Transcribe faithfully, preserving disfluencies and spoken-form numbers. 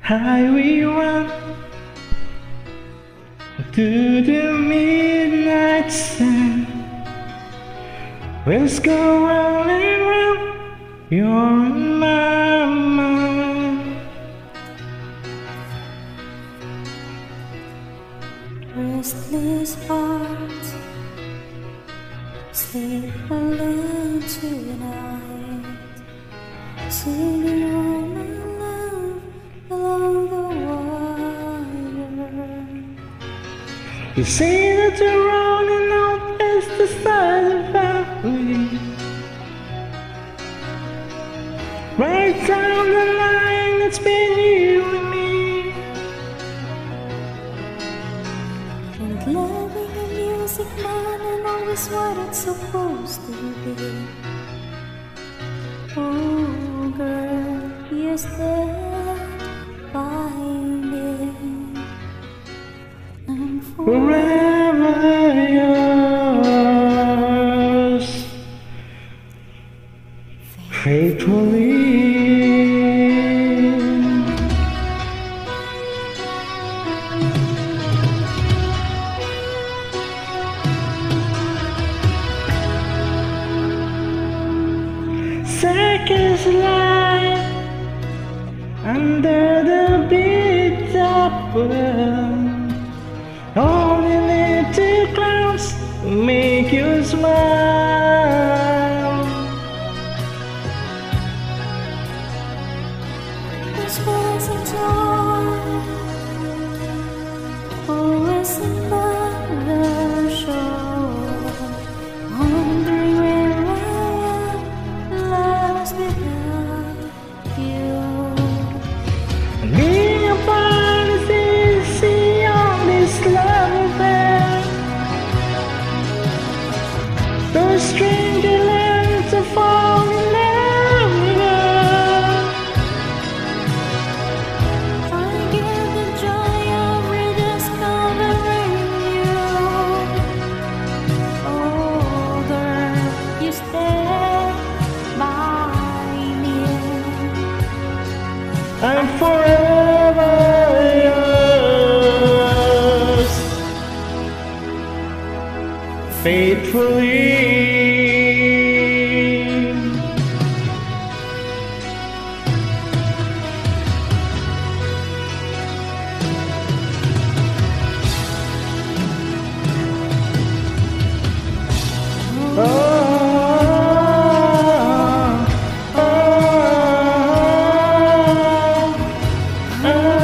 I will run to the midnight sun. Let's go round and round, you're on my mind. Restless heart, sleep alone tonight, singing all my love along the wire. You say that you're running out past the side of valley, right down the line that's been you and me. And loving the music, man, and always what it's supposed to be. Oh, girl, you stand by me. I'm Forever yours, faithfully. Seconds lie under the big top world. Only little clouds make you smile. the space of time, always above the shore, wondering where I am, lost without you. Being apart is easy on this love affair. Those stranger learn to fall in love with her. I get the joy of rediscovering you. Oh, girl, you stay by me. I'm forever yours, faithfully. Oh, oh, oh, oh.